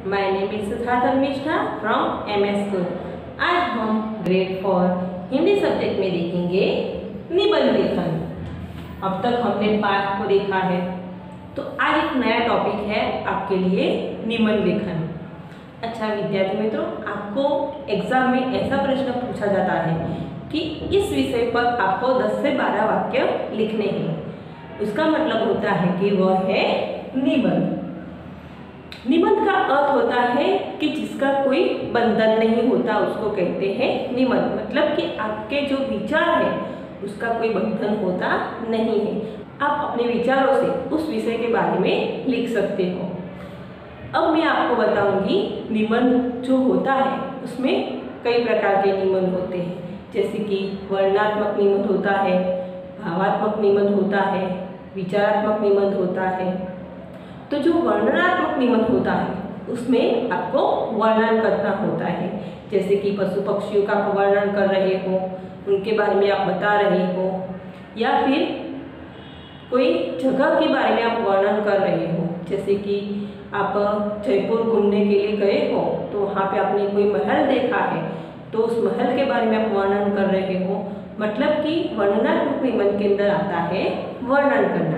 My name is Siddharth Mishra from MS school. आज हम grade 4 Hindi subject में देखेंगे निबंध लेखन। अब तक हमने पाठ को देखा है, तो आज एक नया टॉपिक है आपके लिए निबंध लेखन। अच्छा विद्यार्थी मित्रों, आपको एग्जाम में ऐसा प्रश्न पूछा जाता है कि इस विषय पर आपको 10 से 12 वाक्य लिखने हैं। उसका मतलब होता है कि वह है निबंध। निबंध का अर्थ होता है कि जिसका कोई बंधन नहीं होता, उसको कहते हैं निबंध। मतलब कि आपके जो विचार है उसका कोई बंधन होता नहीं है, आप अपने विचारों से उस विषय के बारे में लिख सकते हो। अब मैं आपको बताऊंगी निबंध जो होता है उसमें कई प्रकार के निबंध होते हैं, जैसे कि वर्णनात्मक निबंध होता है, भावात्मक निबंध होता है, विचारात्मक निबंध होता है। तो जो वर्णनात्मक निबंध होता है उसमें आपको वर्णन करना होता है, जैसे कि पशु पक्षियों का वर्णन कर रहे हो, उनके बारे में आप बता रहे हो, या फिर कोई जगह के बारे में आप वर्णन कर रहे हो, जैसे कि आप जयपुर घूमने के लिए गए हो तो वहाँ पे आपने कोई महल देखा है तो उस महल के बारे में आप वर्णन कर रहे हो। मतलब कि वर्णनात्मक निबंध के अंदर आता है वर्णन करना।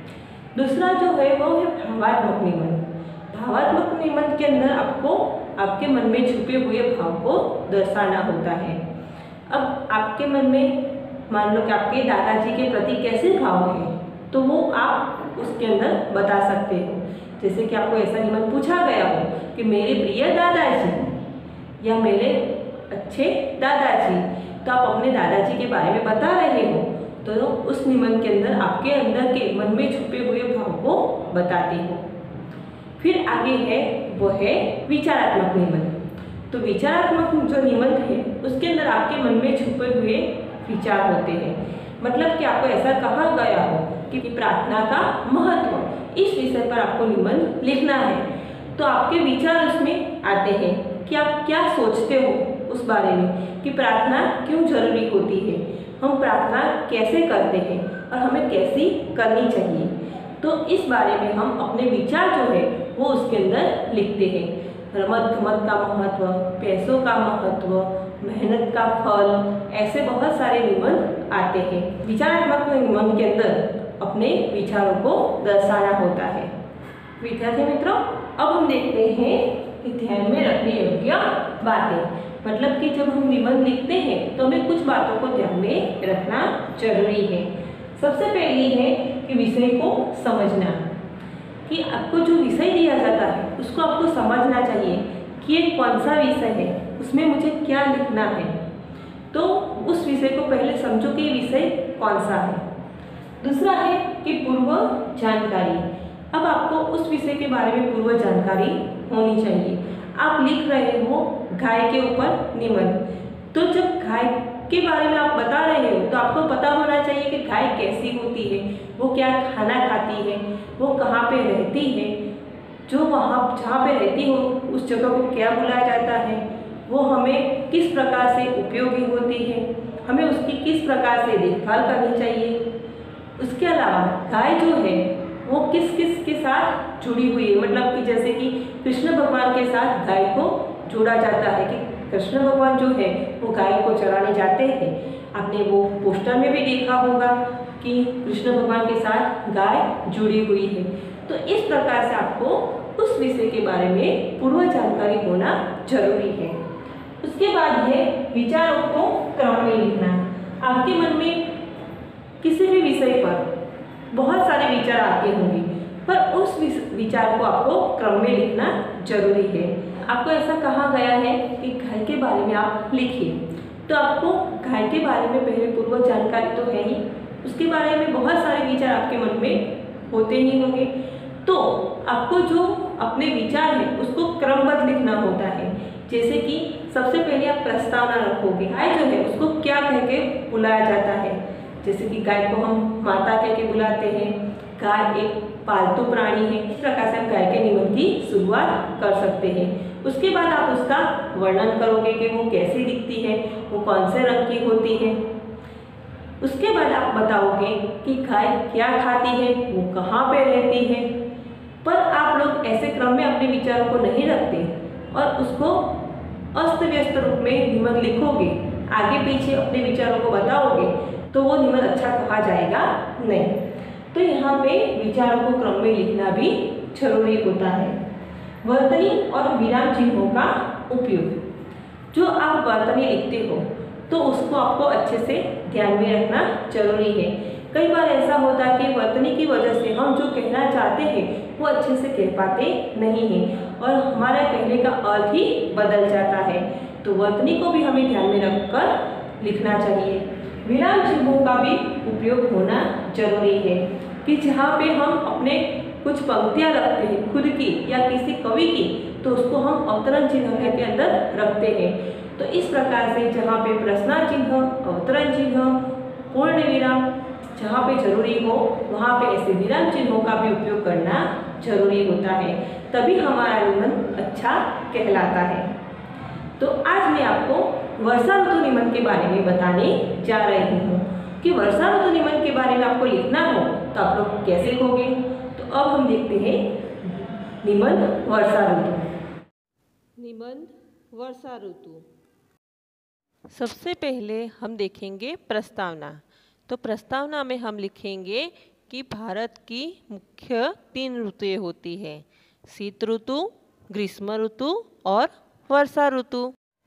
दूसरा जो है वो है भावात्मक निबंध। भावात्मक निबंध के अंदर आपको आपके मन में छुपे हुए भाव को दर्शाना होता है। अब आपके मन में मान लो कि आपके दादाजी के प्रति कैसे भाव है, तो वो आप उसके अंदर बता सकते हो। जैसे कि आपको ऐसा निबंध पूछा गया हो कि मेरे प्रिय दादाजी या मेरे अच्छे दादाजी, तो आप अपने दादाजी के बारे में बता रहे हो, तो उस निबंध के अंदर आपके अंदर के मन में छुपे हुए भाव को बताते हो। फिर आगे है वो है विचारात्मक निबंध। तो विचारात्मक जो निबंध है उसके अंदर आपके मन में छुपे हुए विचार होते हैं। मतलब कि आपको ऐसा कहा गया हो कि प्रार्थना का महत्व, इस विषय पर आपको निबंध लिखना है, तो आपके विचार उसमें आते हैं कि आप क्या सोचते हो उस बारे में कि प्रार्थना क्यों जरूरी होती है, हम प्रार्थना कैसे करते हैं और हमें कैसी करनी चाहिए। तो इस बारे में हम अपने विचार जो है वो उसके अंदर लिखते हैं। रमत गमत का महत्व, पैसों का महत्व, मेहनत का फल, ऐसे बहुत सारे निबंध आते हैं। विचारात्मक निबंध के अंदर अपने विचारों को दर्शाना होता है। विद्यार्थी मित्रों, अब हम देखते हैं कि ध्यान में रखने योग्य बातें। मतलब कि जब हम निबंध लिखते हैं तो हमें कुछ बातों को ध्यान में रखना जरूरी है। सबसे पहली है कि विषय को समझना, कि आपको जो विषय दिया जाता है उसको आपको समझना चाहिए कि ये कौन सा विषय है, उसमें मुझे क्या लिखना है। तो उस विषय को पहले समझो कि विषय कौन सा है। दूसरा है कि पूर्व जानकारी। अब आपको उस विषय के बारे में पूर्व जानकारी होनी चाहिए। आप लिख रहे हो गाय के ऊपर निबंध, तो जब गाय के बारे में आप बता रहे हो तो आपको पता होना चाहिए कि गाय कैसी होती है, वो क्या खाना खाती है, वो कहाँ पे रहती है, जो वहाँ जहाँ पे रहती हो उस जगह को क्या बुलाया जाता है, वो हमें किस प्रकार से उपयोगी होती है, हमें उसकी किस प्रकार से देखभाल करनी चाहिए। उसके अलावा गाय जो है वो किस किस के साथ जुड़ी हुई है। मतलब कि जैसे कि कृष्ण भगवान के साथ गाय को जोड़ा जाता है कि कृष्ण भगवान जो है वो गाय को चराने जाते हैं। आपने वो पोस्टर में भी देखा होगा कि कृष्ण भगवान के साथ गाय जुड़ी हुई है। तो इस प्रकार से आपको उस विषय के बारे में पूर्व जानकारी होना जरूरी है। उसके बाद है विचारों को क्रम में लिखना। आपके मन में किसी भी विषय पर बहुत सारे विचार आते होंगे, पर उस विचार को आपको क्रम में लिखना जरूरी है। आपको ऐसा कहा गया है कि गाय के बारे में आप लिखिए, तो आपको गाय के बारे में पहले पूर्व जानकारी तो है ही, उसके बारे में बहुत सारे विचार आपके मन में होते ही होंगे। तो आपको जो अपने विचार है उसको क्रमबद्ध लिखना होता है। जैसे कि सबसे पहले आप प्रस्तावना रखोगे, गाय जो है उसको क्या कह के बुलाया जाता है। जैसे कि गाय को हम माता कह के बुलाते हैं, गाय एक पालतू प्राणी है। इस प्रकार से हम गाय के निबंध की शुरुआत कर सकते हैं। उसके बाद आप उसका वर्णन करोगे कि वो कैसी दिखती है, वो कौन से रंग की होती है। उसके बाद आप बताओगे कि गाय क्या खाती है, वो कहाँ पे रहती है, पर आप लोग ऐसे क्रम में अपने विचारों को नहीं रखते और उसको अस्त व्यस्त रूप में निबंध लिखोगे, आगे पीछे अपने विचारों को बताओगे, तो वो निबंध अच्छा कहा जाएगा नहीं। तो यहाँ पे विचारों को क्रम में लिखना भी जरूरी होता है। वर्तनी और विराम चिन्हों का उपयोग। जो आप वर्तनी लिखते हो तो उसको आपको अच्छे से ध्यान में रखना जरूरी है। कई बार ऐसा होता है कि वर्तनी की वजह से हम जो कहना चाहते हैं वो अच्छे से कह पाते नहीं हैं और हमारा कहने का अर्थ ही बदल जाता है। तो वर्तनी को भी हमें ध्यान में रखकर लिखना चाहिए। विराम चिन्हों का भी उपयोग होना जरूरी है कि जहाँ पे हम अपने कुछ पंक्तियाँ रखते हैं खुद की या किसी कवि की, तो उसको हम अवतरण चिन्ह के अंदर रखते हैं। तो इस प्रकार से जहाँ पे प्रश्नार्थ चिन्ह, अवतरण चिन्ह, पूर्ण विराम जहाँ पे जरूरी हो वहाँ पे ऐसे विराम चिन्हों का भी उपयोग करना जरूरी होता है, तभी हमारा निबंध अच्छा कहलाता है। तो आज मैं आपको वर्षा ऋतु निबंध के बारे में बताने जा रही हूँ कि वर्षा ऋतु निबंध के बारे में आपको लिखना हो तो आप लोग कैसे लिखोगे। तो अब हम देखते हैं निबंध वर्षा ऋतु। निबंध वर्षा ऋतु। सबसे पहले हम देखेंगे प्रस्तावना। तो प्रस्तावना में हम लिखेंगे कि भारत की मुख्य 3 ऋतुएं होती हैं, शीत ऋतु, ग्रीष्म ऋतु और वर्षा ऋतु।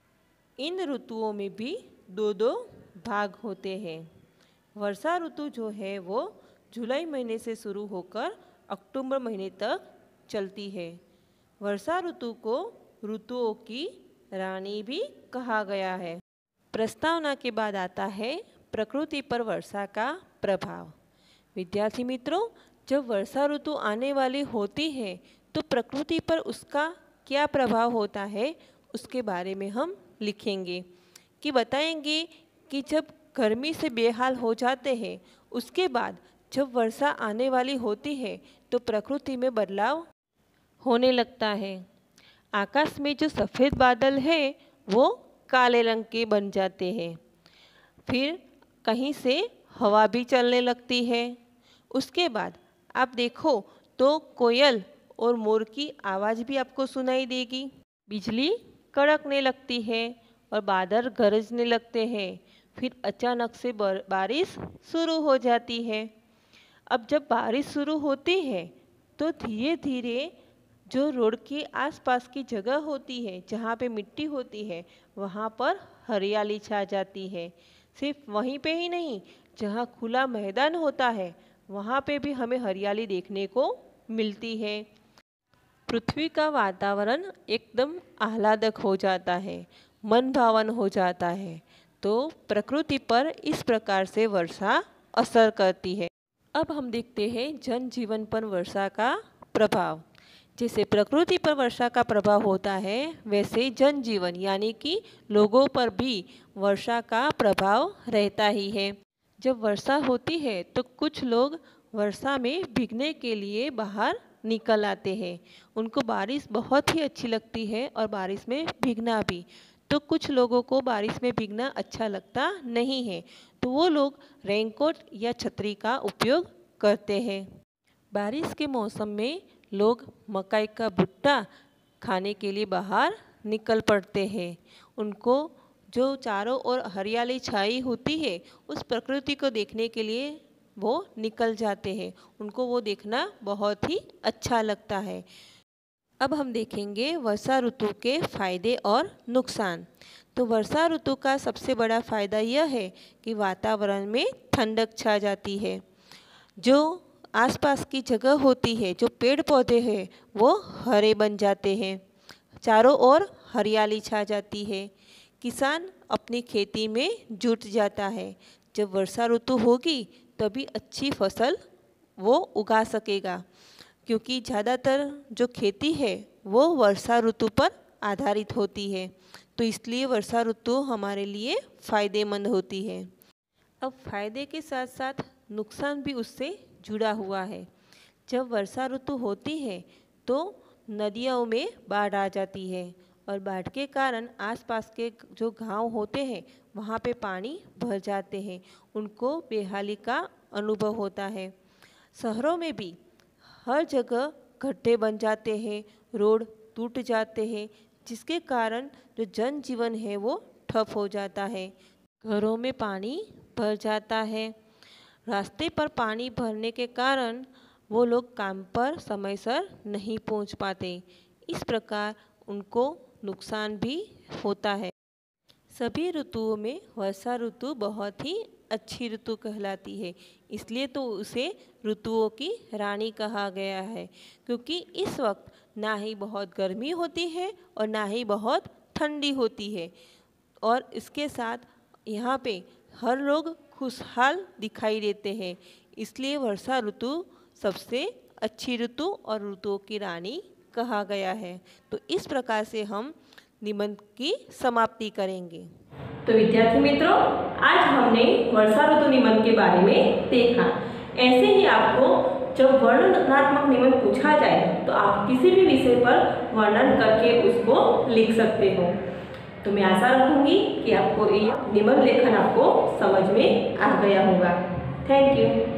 इन ऋतुओं में भी 2-2 भाग होते हैं। वर्षा ऋतु जो है वो जुलाई महीने से शुरू होकर अक्टूबर महीने तक चलती है। वर्षा ऋतु को ऋतुओं की रानी भी कहा गया है। प्रस्तावना के बाद आता है प्रकृति पर वर्षा का प्रभाव। विद्यार्थी मित्रों, जब वर्षा ऋतु आने वाली होती है तो प्रकृति पर उसका क्या प्रभाव होता है उसके बारे में हम लिखेंगे कि बताएंगे कि जब गर्मी से बेहाल हो जाते हैं उसके बाद जब वर्षा आने वाली होती है तो प्रकृति में बदलाव होने लगता है। आकाश में जो सफ़ेद बादल है वो काले रंग के बन जाते हैं। फिर कहीं से हवा भी चलने लगती है। उसके बाद आप देखो तो कोयल और मोर की आवाज़ भी आपको सुनाई देगी। बिजली कड़कने लगती है और बादल गरजने लगते हैं। फिर अचानक से बारिश शुरू हो जाती है। अब जब बारिश शुरू होती है तो धीरे धीरे जो रोड के आसपास की जगह होती है जहाँ पे मिट्टी होती है वहाँ पर हरियाली छा जाती है। सिर्फ वहीं पे ही नहीं, जहाँ खुला मैदान होता है वहाँ पे भी हमें हरियाली देखने को मिलती है। पृथ्वी का वातावरण एकदम आह्लादक हो जाता है, मन भावन हो जाता है। तो प्रकृति पर इस प्रकार से वर्षा असर करती है। अब हम देखते हैं जनजीवन पर वर्षा का प्रभाव। जैसे प्रकृति पर वर्षा का प्रभाव होता है वैसे जनजीवन यानी कि लोगों पर भी वर्षा का प्रभाव रहता ही है। जब वर्षा होती है तो कुछ लोग वर्षा में भीगने के लिए बाहर निकल आते हैं। उनको बारिश बहुत ही अच्छी लगती है और बारिश में भीगना भी। तो कुछ लोगों को बारिश में भीगना अच्छा लगता नहीं है तो वो लोग रेनकोट या छतरी का उपयोग करते हैं। बारिश के मौसम में लोग मकई का भुट्टा खाने के लिए बाहर निकल पड़ते हैं। उनको जो चारों ओर हरियाली छाई होती है उस प्रकृति को देखने के लिए वो निकल जाते हैं। उनको वो देखना बहुत ही अच्छा लगता है। अब हम देखेंगे वर्षा ऋतु के फ़ायदे और नुकसान। तो वर्षा ऋतु का सबसे बड़ा फ़ायदा यह है कि वातावरण में ठंडक छा जाती है। जो आसपास की जगह होती है, जो पेड़ पौधे हैं वो हरे बन जाते हैं। चारों ओर हरियाली छा जाती है। किसान अपनी खेती में जुट जाता है। जब वर्षा ऋतु होगी तभी अच्छी फसल वो उगा सकेगा, क्योंकि ज़्यादातर जो खेती है वो वर्षा ऋतु पर आधारित होती है। तो इसलिए वर्षा ऋतु हमारे लिए फ़ायदेमंद होती है। अब फ़ायदे के साथ साथ नुकसान भी उससे जुड़ा हुआ है। जब वर्षा ऋतु होती है तो नदियों में बाढ़ आ जाती है और बाढ़ के कारण आसपास के जो गांव होते हैं वहाँ पे पानी भर जाते हैं। उनको बेहाली का अनुभव होता है। शहरों में भी हर जगह गड्ढे बन जाते हैं, रोड टूट जाते हैं, जिसके कारण जो जनजीवन है वो ठप हो जाता है। घरों में पानी भर जाता है। रास्ते पर पानी भरने के कारण वो लोग काम पर समयसर नहीं पहुंच पाते। इस प्रकार उनको नुकसान भी होता है। सभी ऋतुओं में वर्षा ऋतु बहुत ही अच्छी ऋतु कहलाती है, इसलिए तो उसे ऋतुओं की रानी कहा गया है, क्योंकि इस वक्त ना ही बहुत गर्मी होती है और ना ही बहुत ठंडी होती है। और इसके साथ यहाँ पे हर लोग खुशहाल दिखाई देते हैं, इसलिए वर्षा ऋतु सबसे अच्छी ऋतु और ऋतुओं की रानी कहा गया है। तो इस प्रकार से हम निबंध की समाप्ति करेंगे। तो विद्यार्थी मित्रों, आज हमने वर्षा ऋतु निबंध के बारे में देखा। ऐसे ही आपको जब वर्णनात्मक निबंध पूछा जाए तो आप किसी भी विषय पर वर्णन करके उसको लिख सकते हो। तो मैं आशा रखूंगी कि आपको ये निबंध लेखन आपको समझ में आ गया होगा। Thank you.